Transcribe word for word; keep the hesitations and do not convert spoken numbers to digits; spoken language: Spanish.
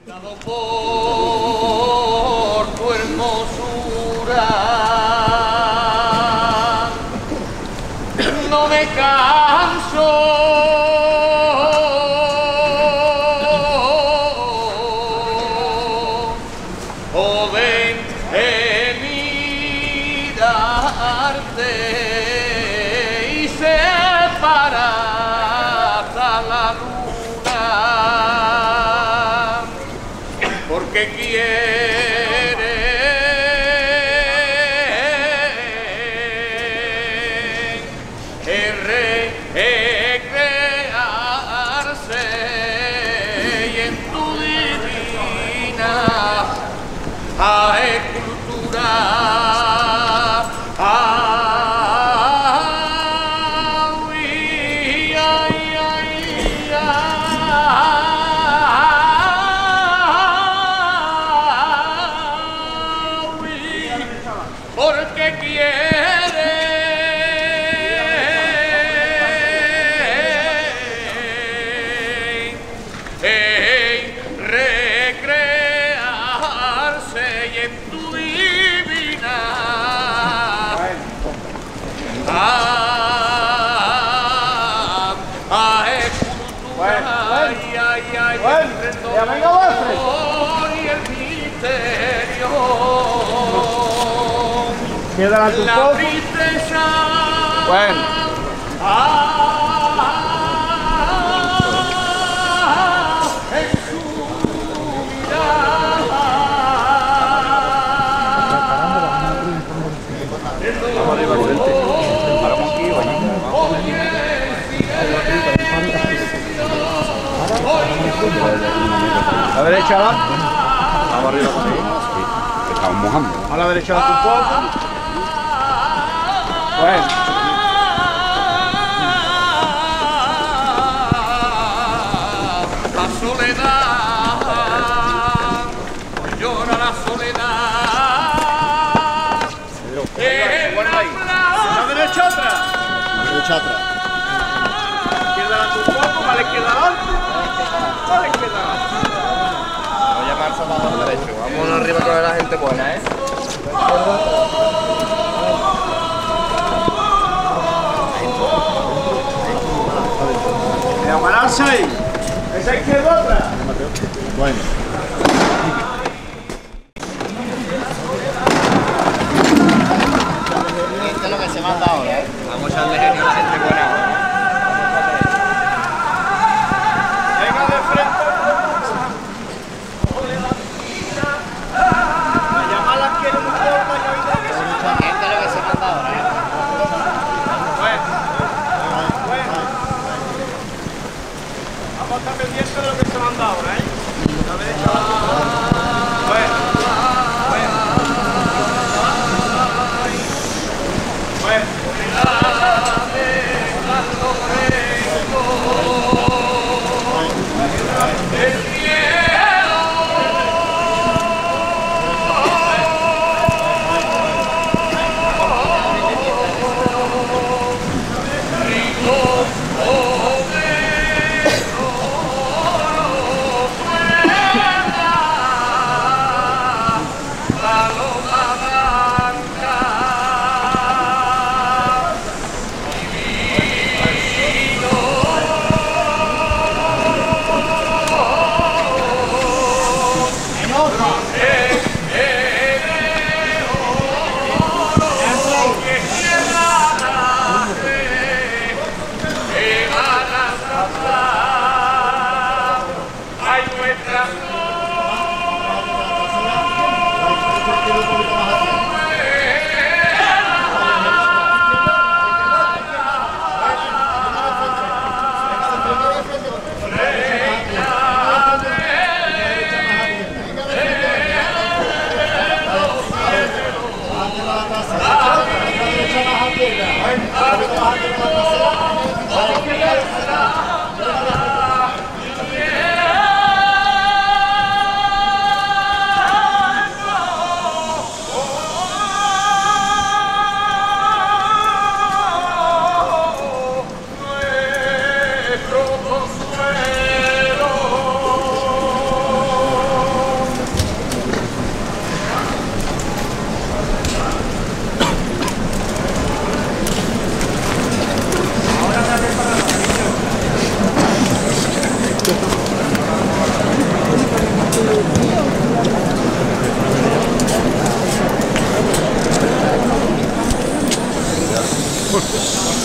Dado por tu hermosura, no me canso. Oh, ven, eh, mirarte y separada la luna, porque quiere recrearse y en tu divina cultura porque quiere recrearse y en tu divina ah, ah, escultura ay, ay, ay, el retorno y el misterio. Queda tu la poco. tristeza. Bueno. Ah, en su mirada. El dolor. A la derecha va. Vamos arriba con él. Estamos mojando. A la derecha va un poco. Bueno. La soledad, hoy llora la soledad. En la A la derecha otra. A la derecha atrás. Izquierda adelante un poco, a la izquierda adelante. A la izquierda adelante. Vamos a llamar Salvador derecho. Vamos arriba con la gente buena, ¿eh? Voy a pararse ahí. Esa izquierda otra. Bueno. Esto es lo que se manda ahora, ¿eh? Vamos a darle genio a la gente buena. Venga de frente. La llamada quiere un poco y oído que se manda. Esto es lo que se manda ahora, ¿eh? Bueno. Bueno. Vamos a estar pendientes de lo que se manda ahora, ¿eh? La derecha. Bueno. Bueno. Bueno. amor.